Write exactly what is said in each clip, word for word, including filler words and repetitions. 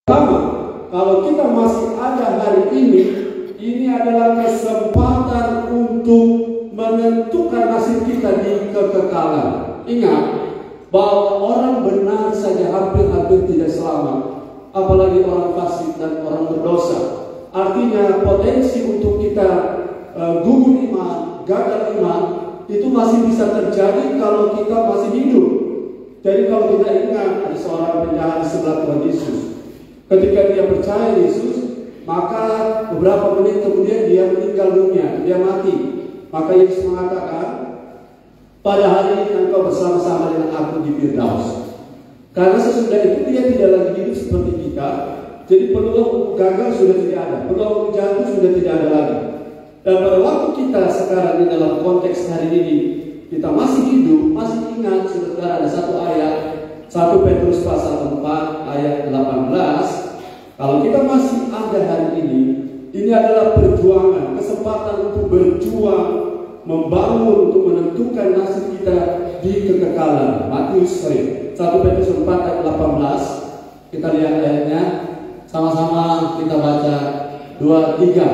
Pertama, kalau kita masih ada hari ini, ini adalah kesempatan untuk menentukan nasib kita di kekekalan. Ingat bahwa orang benar saja hampir-hampir tidak selamat, apalagi orang fasik dan orang berdosa. Artinya potensi untuk kita uh, gugur iman, gagal iman, itu masih bisa terjadi kalau kita masih hidup. Jadi kalau kita ingat ada seorang penjahat di sebelah Tuhan Yesus, ketika dia percaya Yesus, maka beberapa menit kemudian dia meninggal dunia, dia mati. Maka Yesus mengatakan, pada hari ini engkau bersama-sama dengan aku di Firdaus. Karena sesudah itu dia tidak lagi hidup seperti kita. Jadi peluang gagal sudah tidak ada, peluang jatuh sudah tidak ada lagi. Dan pada waktu kita sekarang di dalam konteks hari ini, kita masih hidup, masih ingat saudara ada satu ayat, satu Petrus pasal empat ayat delapan belas. Kalau kita masih ada hari ini, ini adalah perjuangan, kesempatan untuk berjuang, membangun, untuk menentukan nasib kita di kekekalan. Matius sorry, satu Petrus empat ayat delapan belas. Kita lihat ayatnya, sama-sama kita baca dua tiga.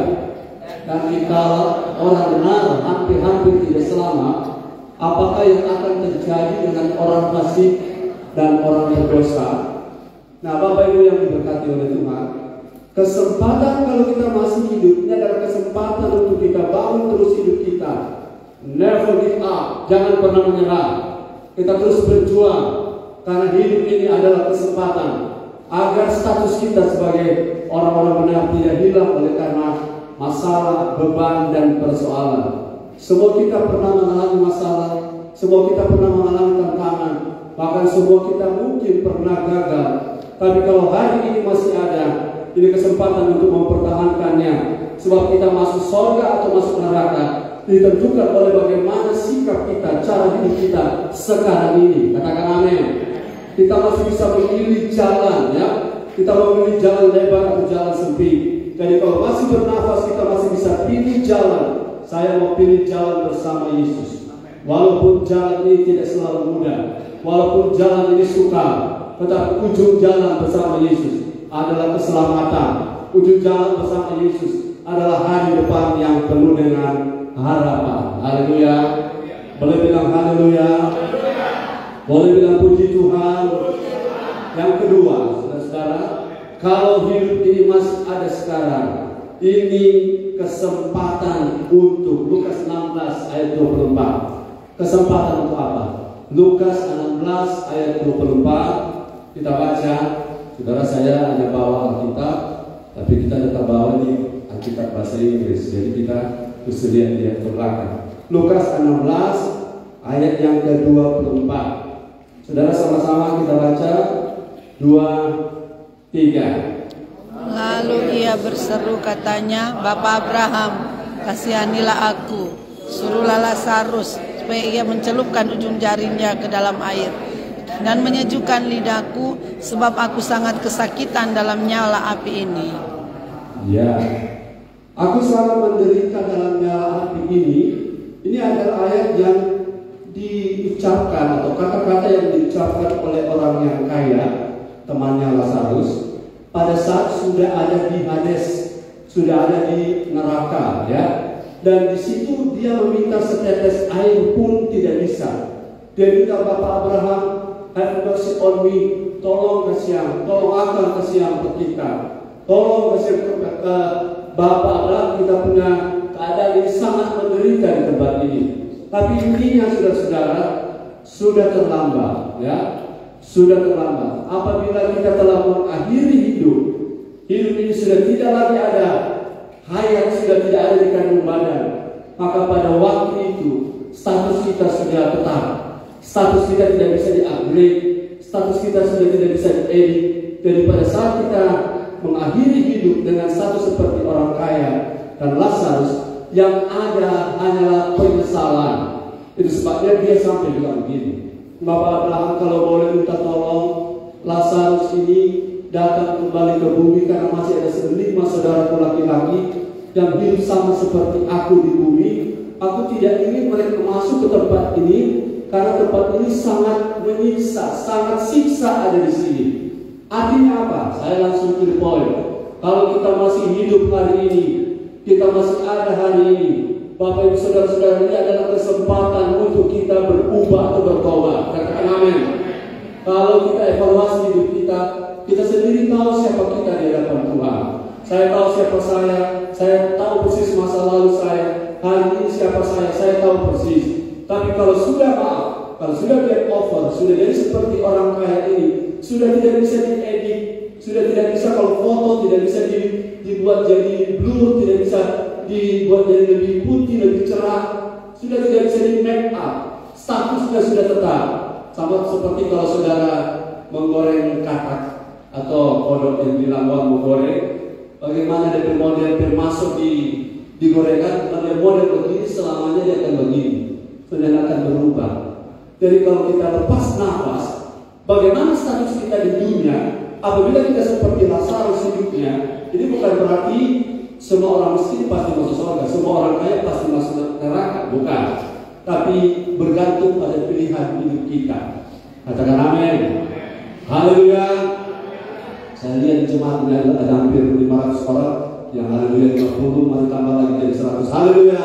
Dan kita orang benar hampir-hampir tidak selamat, apakah yang akan terjadi dengan orang fasik dan orang berdosa? Nah, Bapak Ibu yang diberkati oleh Tuhan, kesempatan kalau kita masih hidup ini adalah kesempatan untuk kita bangun terus hidup kita. Never give up, jangan pernah menyerah. Kita terus berjuang, karena hidup ini adalah kesempatan agar status kita sebagai orang-orang benar tidak hilang oleh karena masalah, beban, dan persoalan. Semua kita pernah mengalami masalah, semua kita pernah mengalami tantangan, bahkan semua kita mungkin pernah gagal. Tapi kalau hari ini masih ada, ini kesempatan untuk mempertahankannya. Sebab kita masuk surga atau masuk neraka ditentukan oleh bagaimana sikap kita, cara hidup kita sekarang ini. Katakan amin. Kita masih bisa memilih jalan, ya. Kita memilih jalan lebar atau jalan sempit. Jadi kalau masih bernafas, kita masih bisa pilih jalan. Saya mau pilih jalan bersama Yesus. Walaupun jalan ini tidak selalu mudah, walaupun jalan ini sukar, tetapi ujung jalan bersama Yesus adalah keselamatan. Ujung jalan bersama Yesus adalah hari depan yang penuh dengan harapan. Haleluya. Boleh bilang haleluya. Boleh bilang puji Tuhan. Yang kedua, saudara-saudara, kalau hidup ini masih ada sekarang, ini kesempatan untuk Lukas enam belas ayat dua puluh empat. Kesempatan untuk apa? Lukas enam belas ayat dua puluh empat. Kita baca. Saudara, saya hanya bawa Alkitab, tapi kita tetap bawa ini Alkitab bahasa Inggris. Jadi kita bersedia lihat ke belakang. Lukas enam belas ayat yang ke dua puluh empat. Saudara, sama-sama kita baca. Dua tiga. Lalu ia berseru katanya, Bapa Abraham, kasihanilah aku, suruhlah Lazarus supaya ia mencelupkan ujung jarinya ke dalam air dan menyejukkan lidahku, sebab aku sangat kesakitan dalam nyala api ini. Ya, aku sangat menderita dalam nyala api ini. Ini adalah ayat yang diucapkan atau kata-kata yang diucapkan oleh orang yang kaya, temannya Lazarus, pada saat sudah ada di Hades, sudah ada di neraka, ya. Dan di situ dia meminta setetes air pun tidak bisa. Dia minta, Bapak Abraham, have mercy on me, tolong kasihan, tolong akan kasihan kita, tolong kasihan uh, Bapak Abraham, kita punya keadaan ini sangat menderita di tempat ini. Tapi intinya saudara-saudara, sudah terlambat, ya. Sudah terlambat. Apabila kita telah mengakhiri hidup, hidup ini sudah tidak lagi ada, hayat sudah tidak ada di kandung badan, maka pada waktu itu status kita sudah tetap, status kita tidak bisa di-upgrade, status kita sudah tidak bisa di-edit. Jadi pada saat kita mengakhiri hidup dengan status seperti orang kaya dan Lazarus, yang ada hanyalah penyesalan. Itu sebabnya dia sampai bilang begini, Bapak Abraham, kalau boleh minta tolong Lazarus ini datang kembali ke bumi, karena masih ada lima saudaraku laki-laki yang hidup sama seperti aku di bumi. Aku tidak ingin mereka masuk ke tempat ini, karena tempat ini sangat menyiksa, sangat siksa ada di sini. Artinya apa? Saya langsung Kalau kita masih hidup hari ini, kita masih ada hari ini, Bapak Ibu Saudara-saudara, ini adalah kesempatan untuk kita berubah atau bertobat. Katakan amin. Kalau kita evaluasi hidup kita, kita sendiri tahu siapa kita di hadapan Tuhan. Saya tahu siapa saya, saya tahu persis masa lalu saya, hari ini siapa saya, saya tahu persis. Tapi kalau sudah maaf, kalau sudah get over, sudah jadi seperti orang kaya ini, sudah tidak bisa diedit, sudah tidak bisa kalau foto tidak bisa dibuat jadi blur, tidak bisa dibuat jadi lebih putih, lebih cerah, sudah tidak bisa di make up, statusnya sudah tetap. Sama seperti kalau saudara menggoreng katak atau kodok yang bilang wah mau goreng, bagaimana dari model termasuk di digorengan, pada model begini selamanya dia akan begini, dan akan berubah. Jadi kalau kita lepas nafas, bagaimana status kita di dunia? Apabila kita seperti Lazarus hidupnya, ini bukan berarti semua orang miskin pasti masuk surga, semua orang kaya pasti masuk neraka, bukan. Tapi bergantung pada pilihan hidup kita. Katakan amin. Haleluya. Saya lihat jemaat ini ada hampir lima ratus orang, yang haleluya lima puluh, mari tambah lagi jadi seratus. Haleluya.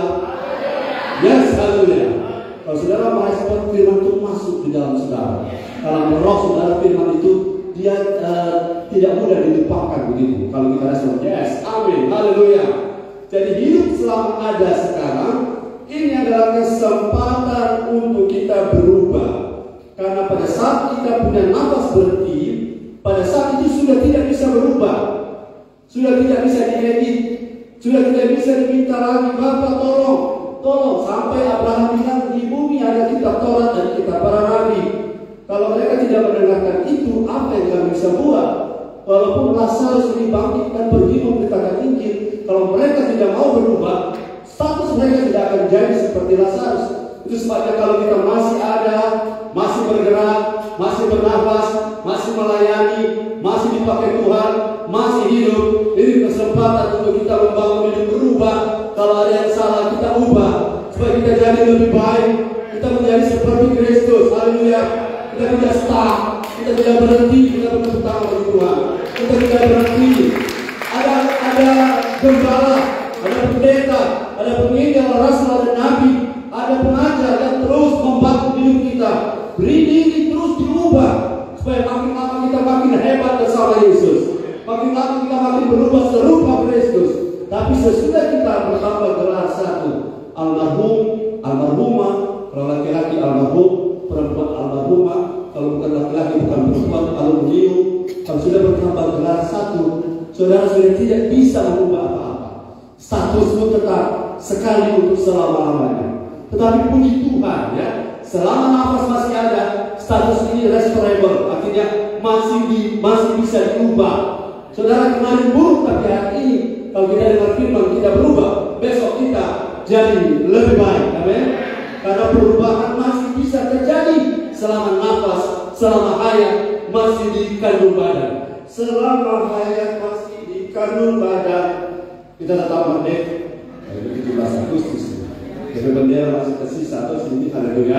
Yes, haleluya. Kalau saudara merespon firman itu masuk di dalam saudara, kalau roh saudara firman itu dia uh, tidak mudah dilupakan begitu. Kalau kita respon yes, amin, haleluya. Jadi hidup selama ada sekarang ini adalah kesempatan untuk kita berubah. Karena pada saat kita punya nafas berhenti, pada saat itu sudah tidak bisa berubah, sudah tidak bisa diedit, sudah tidak bisa diminta lagi, Bapak tolong, tolong. Sampai Abraham bilang di bumi ada kitab Taurat dan kitab para nabi. Kalau mereka tidak mendengarkan itu, apa yang kami bisa buat? Walaupun Lazarus ini bangkit dan pergi memberitakan Injil, kalau mereka tidak mau berubah, status mereka tidak akan jadi seperti Lazarus. Itu sebabnya kalau kita masih ada, masih bergerak, masih bernafas, masih melayani, masih dipakai Tuhan, masih hidup, ini kesempatan untuk kita membangun hidup berubah. Kalau ada yang salah, kita ubah supaya kita jadi lebih baik. Kita menjadi seperti Kristus. Haleluya. Kita tidak stuck, kita tidak berhenti, kita bertepuk tangan bagi Tuhan. Kita tidak berhenti. Ada ada gembala, ada pendeta, ada penginjil, rasul, ada nabi, ada pengajar yang terus membantu hidup kita. Beri diri terus diubah supaya makin lama kita makin hebat bersama Yesus. Makin lama kita makin berubah serupa Kristus. Tapi sesudah kita bertambah gelar satu, almarhum, almarhumah, kalau laki-laki almarhum, perempuan almarhumah, kalau bukan laki-laki bukan perempuan alumnium. Kalau sudah bertambah gelar satu, saudara sudah tidak bisa mengubah apa-apa. Statusmu tetap sekali untuk selama-lamanya. Tetapi puji Tuhan ya, selama nafas masih ada, status ini restorable, artinya masih di, masih bisa diubah. Saudara kemarin buruk, tapi hari ini kalau kita dengar firman kita berubah, besok kita jadi lebih baik. Amin. Karena perubahan masih bisa terjadi selama nafas, selama hayat masih di kandung badan. Selama hayat masih di kandung badan, kita tetap merdeka. tujuh belas Agustus. Jadi bendera masih tersisa atau sini, haleluya.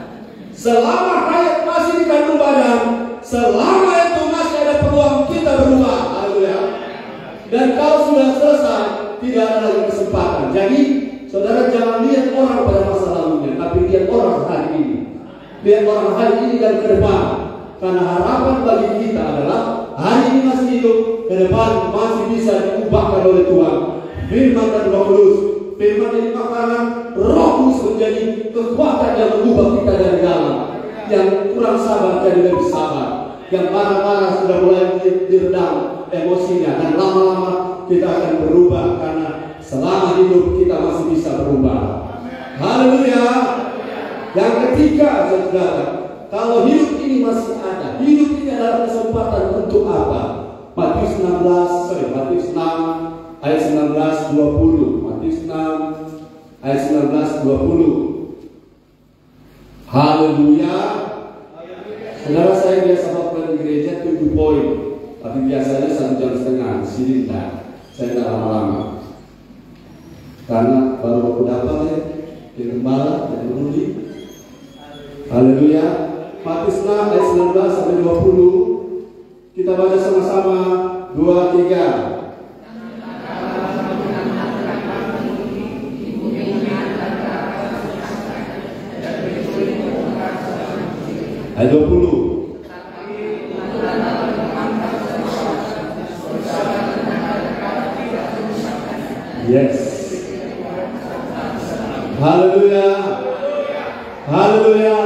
Selama hayat masih di kandung badan, selama itu masih ada peluang kita berubah, haleluya. Dan kalau sudah selesai, tidak ada lagi kesempatan. Jadi saudara jangan lihat orang pada masa lalunya, tapi lihat orang hari ini. Lihat orang hari ini dan ke depan. Karena harapan bagi kita adalah hari ini masih hidup, ke depan masih bisa diubahkan oleh Tuhan. Firman dan Roh Kudus, firman ini makanan, Roh Kudus menjadi kekuatan yang mengubah kita dari dalam. Yang kurang sabar jadi lebih sabar. Yang marah-marah sudah mulai diredam emosinya, dan lama-lama kita akan berubah karena selama hidup kita masih bisa berubah. Haleluya. Yang ketiga, saudara, kalau hidup ini masih ada, hidup ini adalah kesempatan untuk apa? Matius enam belas, sorry, Matius enam ayat sembilan belas dua puluh. Matius enam ayat sembilan belas dua puluh. Haleluya. Saudara, saya biasa bawa di gereja tujuh poin, tapi biasanya satu jam setengah. Di sini tidak, saya tidak lama-lama. Karena baru aku dapat ya, di gembala dan menuli. Haleluya. Matius enam ayat sembilan belas sampai dua puluh. Kita baca sama-sama. Dua, tiga. Ayat dua puluh. Yes. Haleluya. Haleluya.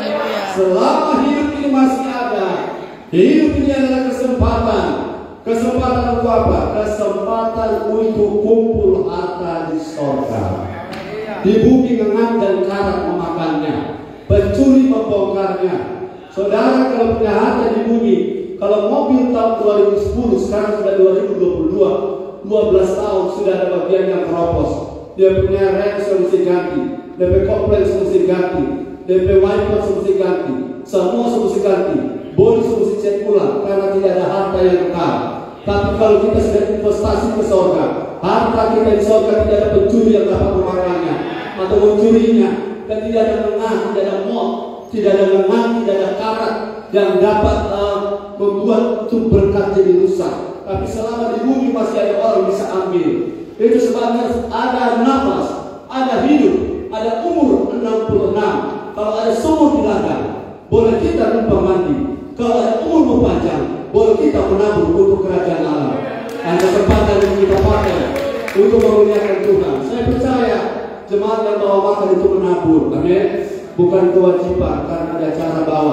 Selama hidup ini masih ada, hidup ini adalah kesempatan. Kesempatan untuk apa? Kesempatan untuk kumpul harta di sorga. Di bumi ngengam dan karat memakannya, pencuri membongkarnya. Saudara kalau punya harta di bumi, kalau mobil tahun dua ribu sepuluh sekarang sudah dua ribu dua puluh dua, dua belas tahun sudah ada bagian yang keropos. Dia punya rem mesti ganti, D P komplain mesti ganti, D P wiper mesti ganti, semua mesti ganti, bodi mesti cek ulang karena tidak ada harta yang kekal. Tapi kalau kita sudah investasi ke surga, harta kita di surga tidak ada pencuri yang dapat memakannya atau mencurinya, dan tidak ada lengah, tidak ada moth, tidak ada lengah, tidak ada karat yang dapat uh, membuat itu berkat jadi rusak. Tapi selama di bumi masih ada orang bisa ambil. Itu sebabnya ada nafas, ada hidup, ada umur enam puluh enam. Kalau ada sumur di ladang, boleh kita numpang mandi. Kalau ada umur panjang, boleh kita menabung untuk kerajaan Allah. Dan kesempatan yang kita pakai untuk memuliakan Tuhan. Saya percaya jemaat yang bawa makan itu menabur, amin. Bukan kewajiban karena ada cara bawa,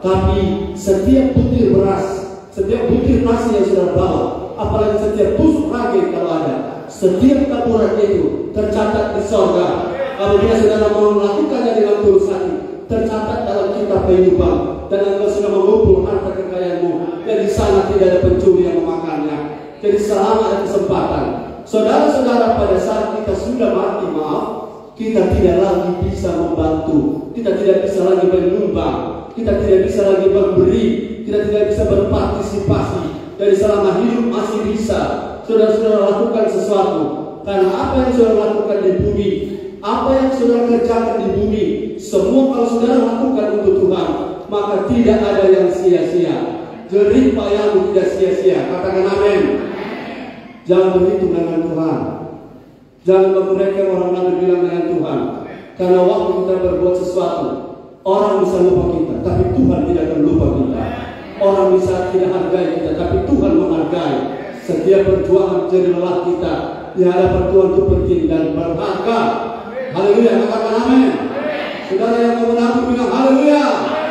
tapi setiap butir beras, setiap butir nasi yang sudah bawa, apalagi setiap tusuk ragi kalau ada, setiap taburan itu tercatat di sorga. Kalau dia sudah mau melakukannya dengan tulus hati, tercatat dalam kitab kehidupan. Dan engkau sudah mengumpul harta kekayaanmu, dan di sana tidak ada pencuri yang memakannya. Jadi selama ada kesempatan, saudara-saudara, pada saat kita sudah mati, maaf, kita tidak lagi bisa membantu, kita tidak bisa lagi menyumbang, kita tidak bisa lagi memberi, kita tidak bisa berpartisipasi. Dari selama hidup masih bisa saudara-saudara lakukan sesuatu, karena apa yang saudara lakukan di bumi, apa yang saudara kerjakan di bumi, semua kalau saudara lakukan untuk Tuhan, maka tidak ada yang sia-sia. Jerih payahmu tidak sia-sia. Katakan amin. Jangan berhitung dengan Tuhan, jangan meremehkan orang lain bilang dengan Tuhan. Karena waktu kita berbuat sesuatu, orang bisa lupa kita, tapi Tuhan tidak akan lupa kita. Orang bisa tidak hargai kita, tapi Tuhan menghargai. Setiap perjuangan jadi lelah kita di hadapan Tuhan itu penting dan berharga. Haleluya, katakan amin. Saudara yang mau menabur bilang haleluya.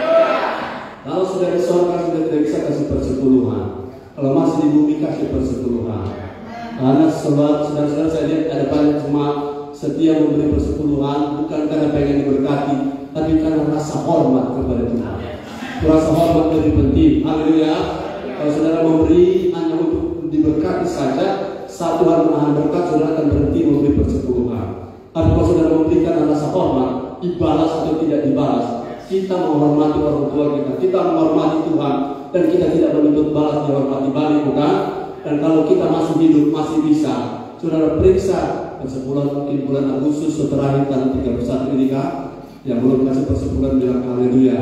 Kalau sudah di surga sudah tidak bisa kasih persepuluhan. Kalau masih di bumi kasih persepuluhan. Karena sebab saudara-saudara saya lihat ada banyak jemaat setia memberi persepuluhan bukan karena pengen diberkati, tapi karena rasa hormat kepada Tuhan. Rasa hormat lebih penting. Haleluya. Kalau saudara memberi hanya untuk diberkati saja, satu hari menahan berkat, saudara akan berhenti memberi persepuluhan. Tapi kalau saudara memberikan rasa hormat, dibalas atau tidak dibalas, kita menghormati orang tua kita, kita menghormati Tuhan, dan kita tidak menuntut balas dihormati balik, bukan? Dan kalau kita masih hidup, masih bisa, saudara periksa persepuluhan mungkin bulan Agustus terakhir tanggal tiga puluh satu ini kah? Yang belum kasih persepuluhan bilang haleluya.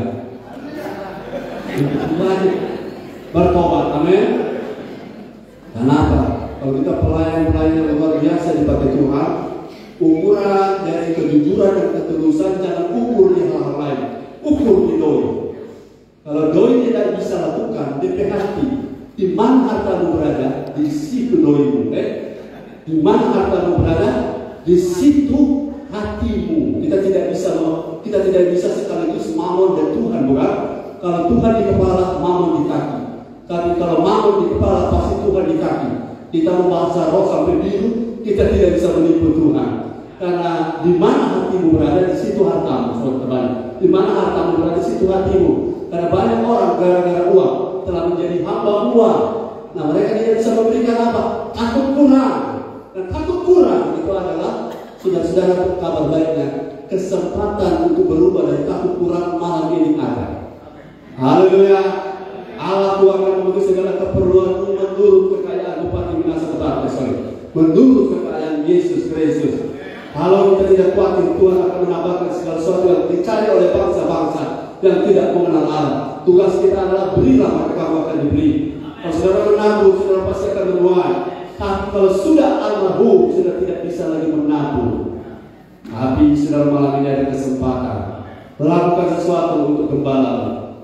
Bertobat, amin. Kenapa? Kalau kita pelayan-pelayan yang luar biasa dipakai Tuhan, ukuran dari kejujuran dan ketulusan jangan ukur di hal-hal lain, ukur di doi. Kalau doi tidak bisa lakukan, D P hati. Di mana hartamu berada, di situ doimu. Eh? Di mana hartamu berada, di situ hatimu. Kita tidak bisa, kita tidak bisa sekaligus mamon dan Tuhan, bukan? Kalau Tuhan di kepala, mamon di kaki. Tapi kalau mamon di kepala, pasti Tuhan di kaki. Kita membahasa roh sampai biru, kita tidak bisa menipu Tuhan. Karena di mana hatimu berada, di situ hartamu. Saudara, di mana hartamu berada, di situ hatimu. Karena banyak orang gara-gara uang telah menjadi hamba uang. Nah, mereka tidak bisa memberikan apa? Takut kurang. Dan takut kurang itu adalah, saudara-saudara, kabar baiknya, kesempatan untuk berubah dari takut kurang malam ini ada. Haleluya. Allah Tuhan akan memenuhi segala keperluanmu menurut kekayaan Bupati Minas Utara, sorry, menurut kekayaan Yesus Kristus. Kalau kita tidak khawatir, Tuhan akan menambahkan segala sesuatu yang dicari oleh bangsa-bangsa yang tidak mengenal Allah. Tugas kita adalah berilah, maka kamu akan diberi. Kalau saudara menabur, saudara pasti akan menuai. Tapi kalau sudah almarhum, sudah tidak bisa lagi menabur. Tapi saudara malam ini ada kesempatan, lakukan sesuatu untuk gembala.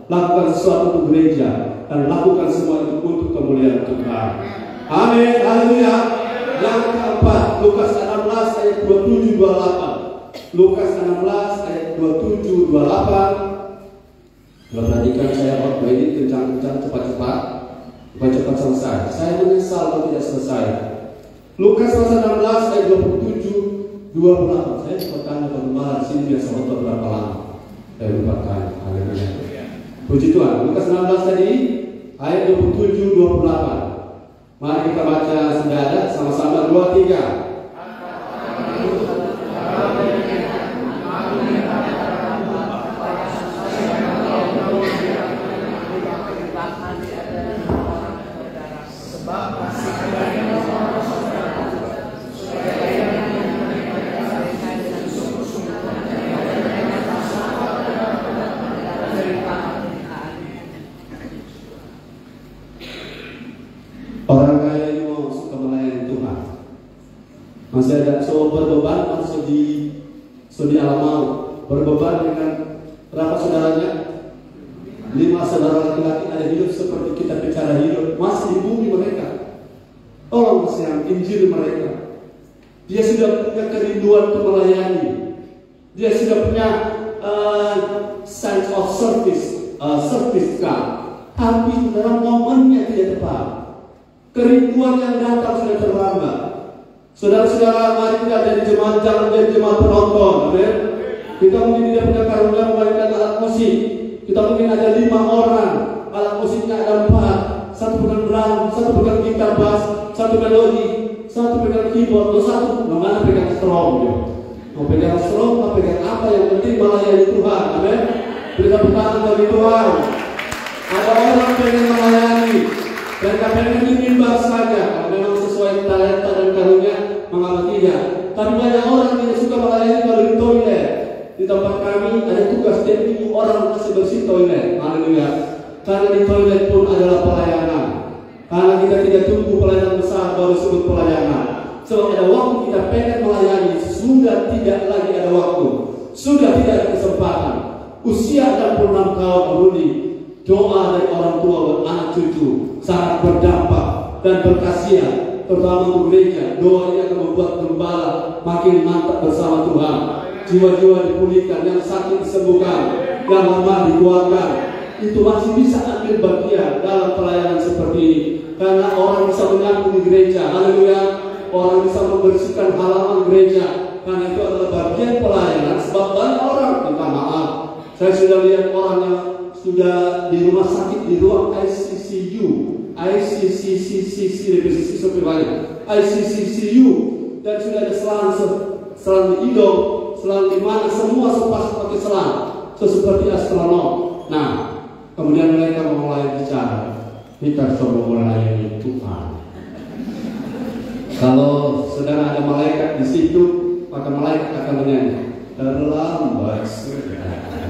lakukan sesuatu untuk gereja, dan lakukan semua itu untuk kemuliaan Tuhan. Amin, haleluya. Yang keempat, Lukas enam belas ayat dua puluh tujuh dua puluh delapan. Lukas enam belas ayat dua puluh tujuh dua puluh delapan. Perhatikan saya waktu ini kencang-kencang, cepat-cepat, bukan cepat selesai. Saya menyesal kalau tidak selesai. Lukas enam belas ayat dua puluh tujuh dua puluh delapan. Saya sempat tanya bagaimana di sini biasa waktu berapa lama? Saya lupa tanya. Haleluya. Puji Tuhan. Lukas enam belas tadi ayat dua puluh tujuh dua puluh delapan. Mari kita baca sudah ada sama-sama dua tiga. Orang kaya ini mau suka melayani Tuhan. Masih ada so berbeban, masih di so di alam mau berbeban dengan berapa saudaranya? Lima saudara laki-laki ada hidup seperti kita bicara hidup, masih di bumi mereka. Tolong masih yang injil mereka. Dia sudah punya kerinduan untuk melayani. Dia sudah punya uh, sense of service, uh, service kan. Tapi dalam momennya tidak tepat. Kerinduan yang datang sudah terlambat. Saudara-saudara, mari kita jadi jemaat, jangan jadi jemaat penonton. Amin. Kita mungkin tidak punya karunia memainkan alat musik. Kita mungkin ada lima orang, alat musiknya ada empat. Satu pegang drum, satu pegang gitar bass, satu melodi, satu pegang keyboard, satu mana pegang strum. Ya. Mau pegang strum, mau pegang apa, yang penting melayani Tuhan. Amin. Beri tepuk tangan bagi Tuhan. Ada orang pengen melayani. Dan kadang menimbang saja, kalau memang sesuai talenta dan karunia, mengapa tidak? Tapi banyak orang tidak suka melayani kalau di toilet. Di tempat kami ada tugas setiap minggu orang masih bersih toilet. Haleluya. Karena di toilet pun adalah pelayanan. Karena kita tidak tunggu pelayanan besar baru sebut pelayanan. Sebab ada waktu kita pengen melayani, sudah tidak lagi ada waktu, sudah tidak ada kesempatan. Usia enam puluh enam tahun beruni. Doa dari orang tua dan anak cucu sangat berdampak dan berkasihan, terutama untuk gereja. Doa ini akan membuat gembala makin mantap bersama Tuhan. Jiwa-jiwa dipulihkan, yang sakit disembuhkan, yang lemah dikuatkan. Itu masih bisa ambil bagian dalam pelayanan seperti ini. Karena orang bisa menyapu di gereja. Haleluya. Orang bisa membersihkan halaman gereja. Karena itu adalah bagian pelayanan. Sebab banyak orang, minta maaf, saya sudah lihat orang yang sudah di rumah sakit di ruang I C C U, I C C C C C lebih seperti banyak, I C C C U, dan sudah ada selang selang di hidung, selang di mana semua sepas pakai selang, seperti astronom. Nah, kemudian mereka mulai bicara, kita coba melayani Tuhan. Kalau saudara ada malaikat di situ, maka malaikat akan menyanyi, terlambat sudah.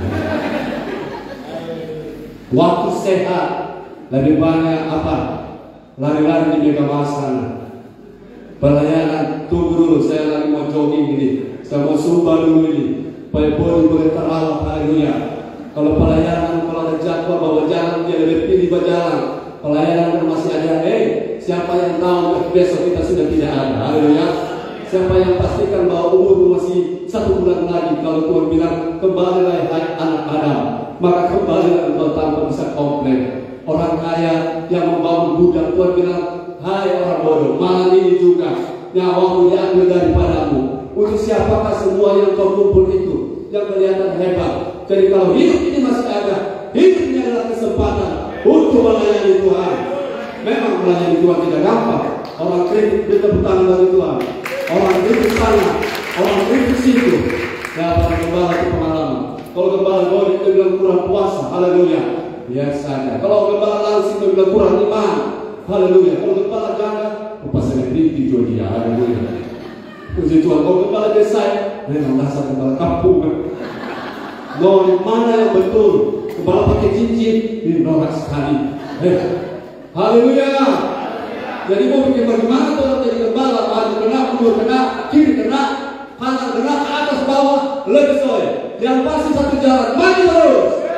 Waktu sehat lebih banyak apa? Lari-lari di Megamasana. Pelayanan, tunggu dulu, saya lagi mau jogging ini, saya mau sumbah dulu ini, supaya bodi boleh terawat. Haleluya. Kalau pelayanan, kalau ada jadwal bawa jalan, dia lebih pilih berjalan. Pelayanan masih ada, eh siapa yang tahu besok kita sudah tidak ada. Haleluya. Siapa yang pastikan bahwa umur masih satu bulan lagi, kalau Tuhan bilang kembalilah hai anak Adam, maka kembali engkau tanpa bisa komplain. Orang kaya yang membangun gudang, Tuhan bilang, hai orang bodoh, malam ini juga nyawamu diambil daripadamu. Untuk siapakah semua yang kau kumpul itu, yang kelihatan hebat? Jadi kalau hidup ini masih ada, hidup ini adalah kesempatan untuk melayani Tuhan. Memang melayani Tuhan tidak gampang. Orang kritik bertepuk tangan bagi Tuhan. Orang kritik sana, orang kritik situ. Ya, para gembala itu pengalaman. Kalau gembala Godi itu bilang kurang puasa, haleluya, biasanya. Kalau gembala langsung itu bilang kurang iman, haleluya. Kalau gembala ganda, upasanya kritik juga dia, haleluya. Puji Tuhan. Kalau gembala desa, memang dasar gembala kampung. Mau mana yang betul? Gembala pakai cincin, ini norak sekali. Eh, haleluya. Jadi mau bikin bagaimana kalau jadi gembala, maju kena, mundur kena, kiri kena, kanan kena, ke atas bawah, lebih soy. Yang pasti satu jalan, maju terus,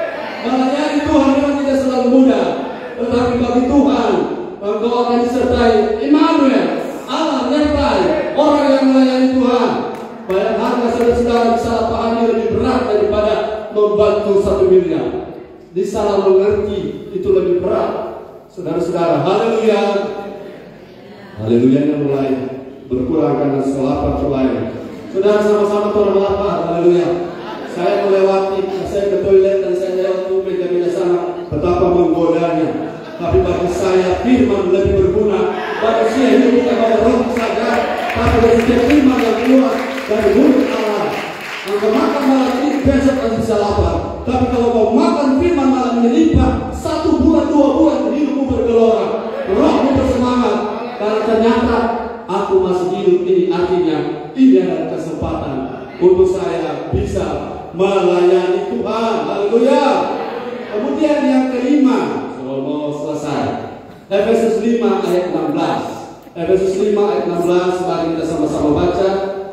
Melayani Tuhan memang tidak selalu mudah, tetapi bagi Tuhan Engkau akan disertai Immanuel, Allah menyertai orang yang melayani Tuhan. Banyak harga saudara-saudara disalahpahami lebih berat daripada membantu satu miliar. Disalah mengerti itu lebih berat, saudara-saudara. Haleluya, haleluya. Yang mulai berkurang karena selapar terlain. Saudara, sama-sama Tuhan melapar. Haleluya. Saya melewati, saya ke toilet dan saya lewat meja-meja sana, betapa menggodanya. Tapi bagi saya firman lebih berguna. Manusia ini bukan pada roh saja, tapi dari setiap firman yang keluar dari mulut Allah. Engkau makan malam ini, besok akan bisa lapar. Tapi kalau kau makan firman malam ini lipat, satu bulan, dua bulan hidupmu bergelora, rohmu bersemangat. Karena ternyata aku masih hidup ini, artinya ini adalah kesempatan untuk saya bisa melayani Tuhan. Haleluya. Kemudian yang kelima, kalau mau selesai, Efesus lima ayat enam belas. Efesus lima ayat enam belas, mari kita sama-sama baca.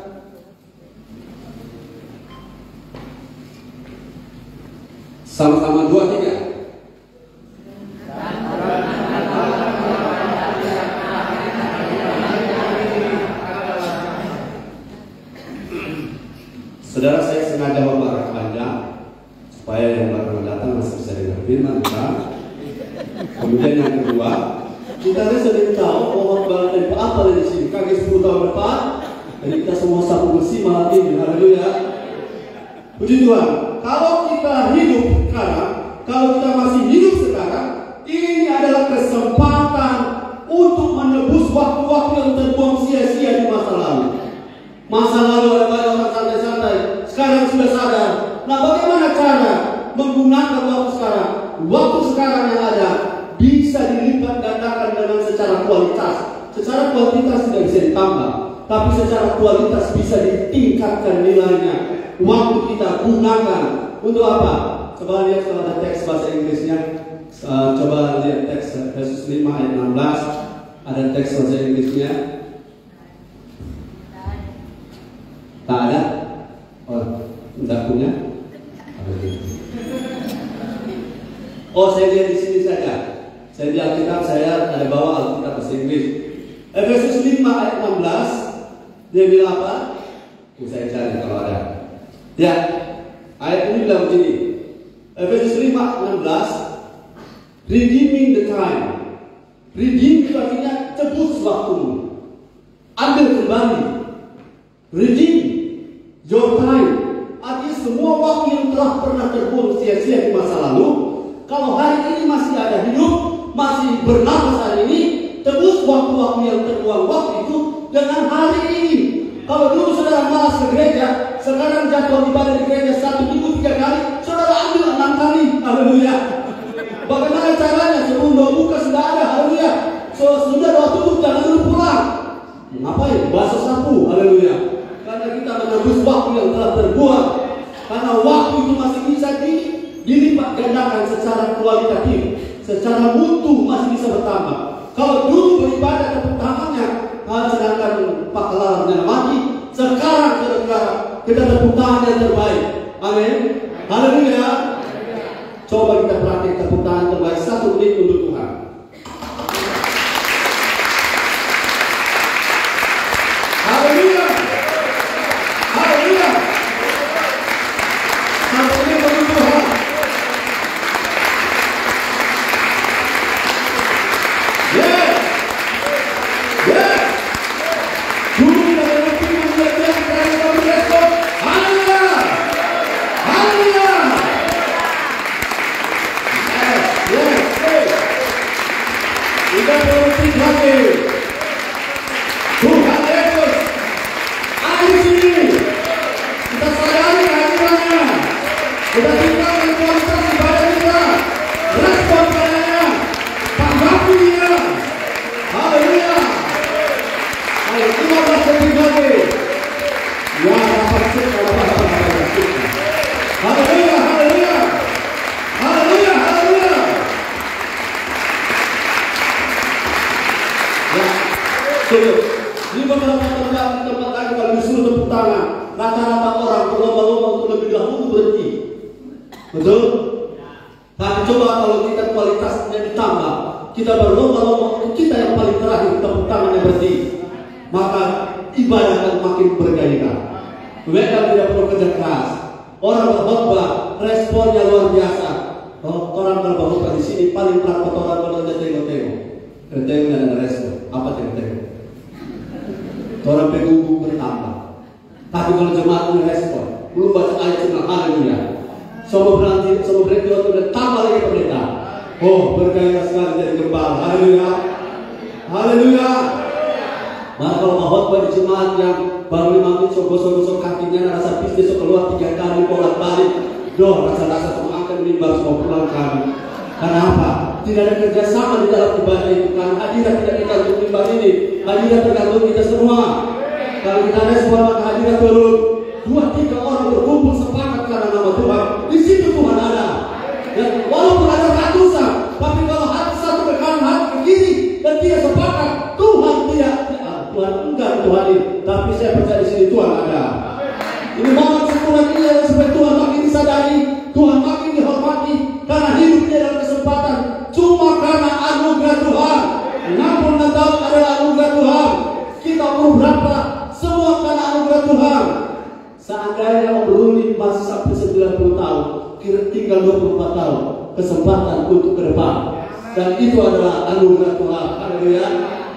Sama-sama dua tiga. Saudara, saya sengaja membaca panjang supaya yang baru datang masih bisa dengar firman Tuhan. Kemudian yang kedua, kita sudah tahu pohon baru dari apa dari sini. Kaki sepuluh tahun depan, jadi kita semua sapu bersih malam ini. Haleluya. Puji Tuhan. Kalau kita hidup sekarang, kalau kita masih hidup sekarang, ini adalah kesempatan untuk menebus waktu-waktu yang terbuang sia-sia di masa lalu. Masa lalu ada banyak orang santai-santai, sekarang sudah sadar. Nah, bagaimana cara menggunakan waktu sekarang? Waktu sekarang yang ada bisa dilipat gandakan dengan secara kualitas. Secara kuantitas tidak bisa ditambah, tapi secara kualitas bisa ditingkatkan nilainya. Waktu kita gunakan untuk apa? Coba lihat kalau ada teks bahasa Inggrisnya. Uh, coba lihat teks Efesus lima ayat enam belas. Ada teks bahasa Inggrisnya. Tak ada? Oh, tidak punya? Oh, saya lihat di sini saja. Saya di Alkitab, saya ada bawa Alkitab bahasa Inggris. Efesus lima ayat enam belas. Dia bilang apa? Oh, saya cari kalau ada. Ya, ayat ini bilang begini. Efesus lima enam belas. Redeeming the time. Redeem itu artinya tebus waktumu. Ambil kembali. Redeem your time. Artinya semua waktu yang telah pernah terbuang sia-sia di masa lalu, kalau hari ini masih ada hidup, masih bernafas hari ini, tebus waktu-waktu yang terbuang waktu itu dengan hari ini. Kalau dulu saudara malas ke gereja, sekarang jadwal ibadah di gereja satu minggu tiga kali, saudara ambil enam kali. Haleluya. Bagaimana caranya? Sebelum doa buka sudah ada. Haleluya. So, sudah doa tutup, jangan dulu pulang. Ngapain? Basuh sapu. Haleluya. Karena kita menebus waktu yang telah terbuang. Karena waktu itu masih bisa di, dilipat gandakan secara kualitatif, secara mutu masih bisa bertambah. Kalau dulu beribadah tepuk tangannya, sedangkan Pak Kelarnya mati. Sekarang saudara kita tepuk tangan yang terbaik. Amin. Haleluya. Coba kita praktik tepuk tangan terbaik satu menit untuk Tuhan. Haleluya. Haleluya. Satu menit untuk Tuhan. Yes. Yes. Dulu kita mengerti mengerti kerana kami respon. Haleluya. Haleluya. Yes. Yes. Yes. Kita mengerti lagi. Tuhan Yesus ada di sini. Kita sadari kehadirannya. Kita tinggalkan kualitas ibadah kita. Respon padanya. Tanggapi dia. Haleluya. Ayo lima belas detik lagi. Ya, dapat kita dapat kita. Haleluya, haleluya. Haleluya, haleluya. Ya, sudah. Di beberapa tempat tempat lain kalau disuruh tepuk tangan, rata-rata orang berlomba-lomba untuk lebih dahulu berhenti. Betul? Tapi coba kalau kita kualitasnya ditambah, kita berlomba-lomba untuk kita yang paling terakhir, tepuk tangan yang bersih, maka ibadah akan makin bergairah. Mereka tidak perlu kerja keras. Orang berkhotbah, responnya luar biasa. Orang kalau berkhotbah di sini paling praktek orang kalau dia tengok-tengok, tengok dan ada respon. Apa tengok-tengok? Orang penunggu bertambah. Tapi kalau jemaat merespon, belum baca ayat cuma haleluya. Semua berhenti, semua berhenti waktu dan tambah lagi pendeta. Oh, bergairah sekali jadi gembala. Haleluya, haleluya. Maka kalau khotbah di jemaat yang baru lima menit, so gosok-gosok kakinya, rasa bisnis, so keluar tiga kali, bolak-balik, doh, rasa-rasa semua akan mimbar, semua pulang kami. Karena apa? Tidak ada kerjasama di dalam ibadah itu. Karena hadirat tidak tergantung mimbar ini, hadirat tergantung kita semua. Kalau kita respon maka hadirat turun. Dua tiga orang berkumpul sepakat karena nama Tuhan, di situ Tuhan ada. Dan walaupun ada ratusan, tapi kalau hati satu ke kanan, hati ke kiri, dan tidak sepakat, Tuhan tidak. Tuhan enggak Tuhan ini, tapi saya percaya di sini Tuhan ada. Ini momen sempurna ini adalah supaya Tuhan makin disadari, Tuhan makin dihormati, karena hidupnya dalam kesempatan cuma karena anugerah Tuhan. enam puluh enam tahun adalah anugerah Tuhan. Kita umur berapa? Semua karena anugerah Tuhan. Seandainya Om Ruli masih sampai sembilan puluh tahun, kira tinggal dua puluh empat tahun kesempatan untuk ke depan, dan itu adalah anugerah Tuhan. Haleluya.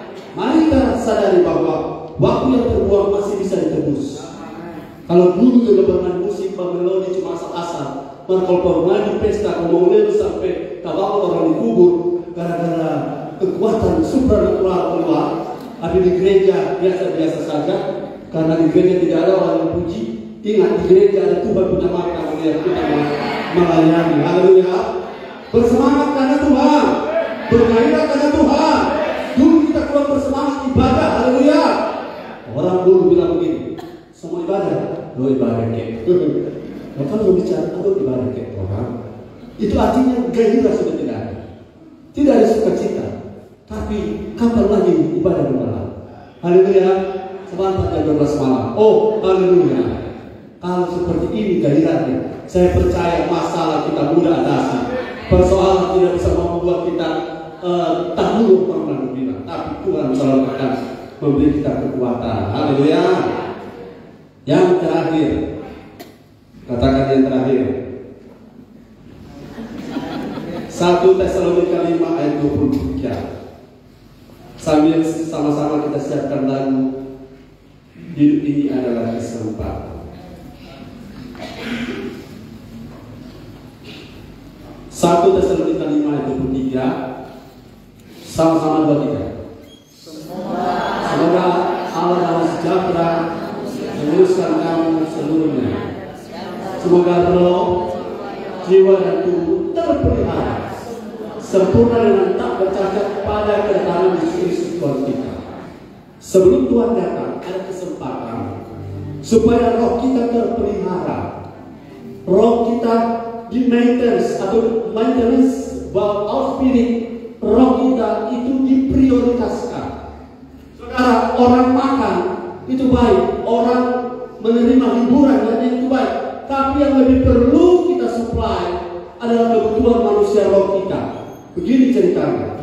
Mari kita sadari bahwa waktu yang terbuang masih bisa ditebus. Kalau dulu juga bermain musik, melodi cuma asal-asal, maka kalau bermain di pesta, kalau mau sampai tabak orang dikubur gara-gara kekuatan supranatural keluar. Tapi di gereja biasa-biasa saja, karena di gereja tidak ada orang yang puji. Ingat, di gereja ada Tuhan punya mata melihat kita melayani. Haleluya. Bersemangat karena Tuhan, bergairah karena Tuhan. Dulu kita kurang bersemangat ibadah. Haleluya. Orang dulu bilang begini, semua ibadah, lo ibadah kek. Maka lo bicara, lo ibadah kek orang. Itu artinya gairah sudah tidak ada. Tidak ada sukacita. Tapi kapan lagi ibadah bermalam? Haleluya. Semangat jam dua belas malam. Oh, haleluya. Kalau seperti ini gairahnya, saya percaya masalah kita mudah atasi. Persoalan tidak bisa membuat kita uh, tak muluk orang bilang, tapi Tuhan selalu akan memberi kita kekuatan. Haleluya. Yang terakhir, katakan yang terakhir. satu Tesalonika lima ayat dua puluh tiga. Sambil sama-sama kita siapkan lagu Hidup Ini Adalah Kesempatan. satu Tesalonika lima ayat dua puluh tiga. Sama-sama dua tiga. Semoga Allah dalam sejahtera meluruskan kamu seluruhnya. Semoga roh, jiwa dan tubuh terpelihara sempurna dengan tak bercacat pada kedatangan Yesus Kristus Tuhan kita. Sebelum Tuhan datang, ada kesempatan supaya roh kita terpelihara, roh kita di maintenance atau maintenance bahwa our spirit, roh kita itu diprioritaskan. Saudara, orang makan itu baik, orang menerima hiburan dan itu baik, tapi yang lebih perlu kita supply adalah kebutuhan manusia roh kita. Begini ceritanya,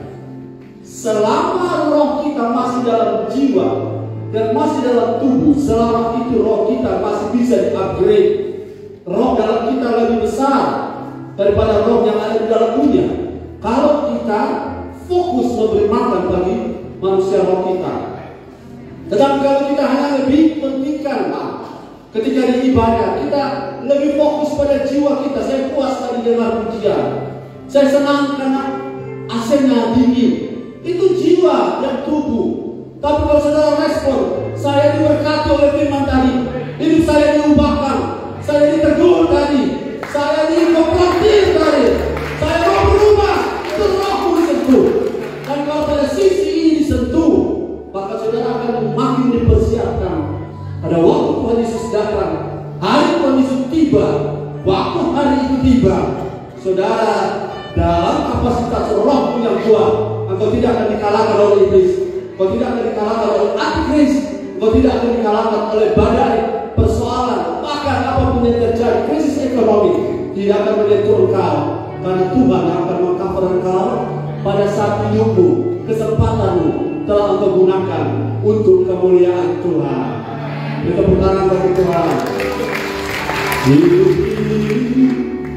selama roh kita masih dalam jiwa dan masih dalam tubuh, selama itu roh kita masih bisa di-upgrade. Roh dalam kita lebih besar daripada roh yang ada di dalam dunia. Kalau kita fokus memberi makan bagi manusia roh kita. Tetapi kalau kita hanya lebih pentingkan ketika di ibadah, kita lebih fokus pada jiwa kita. Saya puas tadi dengar pujian, saya senang karena A C-nya dingin. Itu jiwa dan tubuh. Tapi kalau saudara respon, saya diberkati oleh firman tadi, hidup saya diubahkan, saya ditegur tadi, saya dikomplantir tadi, saya mau berubah, itu rohku disentuh. Dan kalau pada sisi ini disentuh, maka saudara akan makin dipersiapkan. Pada waktu Tuhan Yesus datang, hari Tuhan Yesus tiba, waktu hari itu tiba, saudara dalam kapasitas roh yang kuat, engkau tidak akan dikalahkan oleh iblis, engkau tidak akan dikalahkan oleh antikris, engkau tidak akan dikalahkan oleh badai, persoalan, bahkan apapun yang terjadi, krisis ekonomi tidak akan menyentuh engkau. karena Tuhan akan mengcover engkau pada saat hidupmu, kesempatanmu telah engkau gunakan untuk kemuliaan Tuhan. Beri tepuk tangan bagi Tuhan. Hidup ini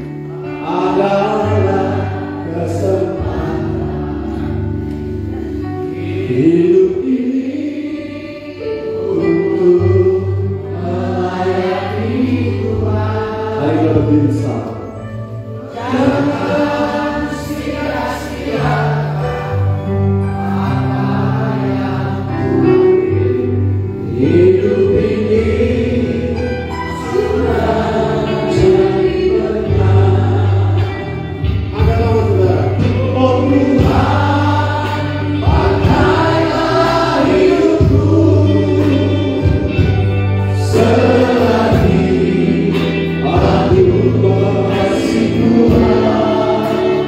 adalah kesempatan. Hidup ini untuk melayani Tuhan. Mari kita berdiri bersama. Jangan sia-siakan apa yang Tuhan. Hidup ini sudah jadi berkah. Angkat tangan saudara. Oh Tuhan, pakailah hidupku selagi aku masih Tuhan.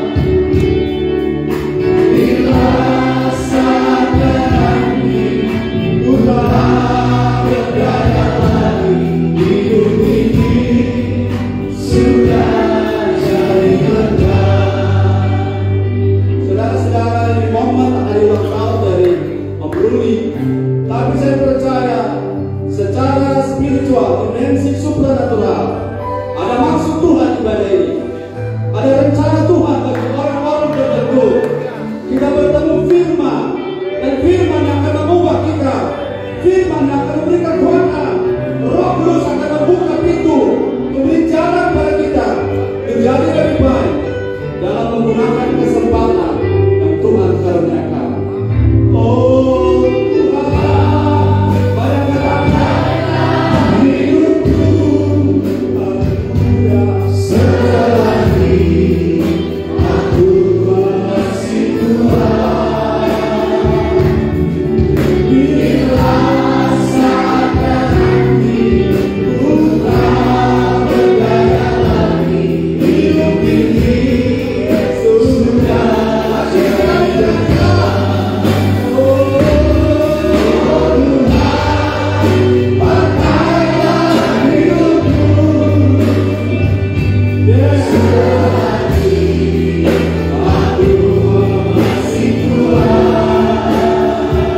Bila saatnya nanti ku tak berdaya lagi, hidup ini sudah jadi berkah. Saudara-saudara, di momen hari ulang tahun dari Om Ruli, tapi saya percaya secara spiritual, dimensi supranatural, ada maksud Tuhan di ibadah ini. Ada rencana Tuhan bagi orang-orang tertentu. Kita bertemu firman, dan firman yang akan mengubah kita, firman yang akan memberikan kuasa. Roh Kudus akan membuka pintu, memberi jalan pada kita menjadi lebih baik dalam menggunakan kesempatan yang Tuhan karuniakan. Oh Tuhan, bayangkan hidupku selagi aku masih Tuhan. Bila saatnya nanti ku tak berdaya lagi, hidup ini sudah jadi berkah. Oh Tuhan, pakailah hidupku selagi aku masih Tuhan.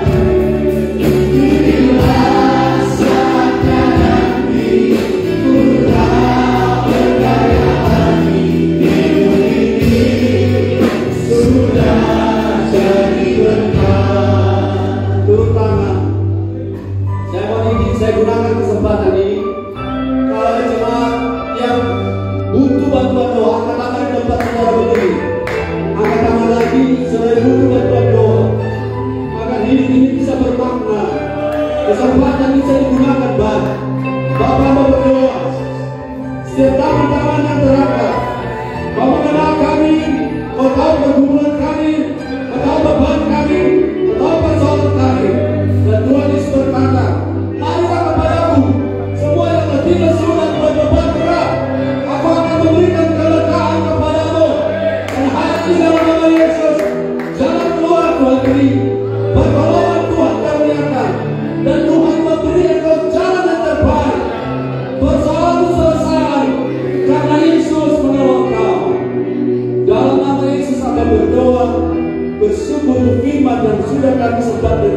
Bila saatnya nanti ku tak berdaya lagi, hidup ini sudah jadi berkah. Turun tangan. Saya mau ingin saya gunakan kesempatan ini. Kalau ada jemaat yang butuh bantuan doa, angkat tangan di tempat saudara berdiri. Angkat tangan lagi, saudara butuh bantuan doa. Maka hidup ini bisa bermakna. Kesempatan bisa digunakan baik. Bapak mau berdoa. Setiap tangan-tangan yang terangkat, Bapak kenal kami, Kau tahu pergumulan kami, Kau tahu beban kami, Kau tahu persoalan kami. Dan Tuhan Yesus berkata, marilah kepadaku, semua yang letih lesu dan berbeban berat, Aku akan memberikan kelegaan kepadamu. Dan hari ini dalam nama Yesus, jalan keluar Tuhan beri, pertolongan Tuhan karuniakan, dan Tuhan memberi engkau jalan yang terbaik. Persoalanmu selesai karena Yesus menolong kau. Dalam nama Yesus akan berdoa, bersyukur firman yang sudah kami sempat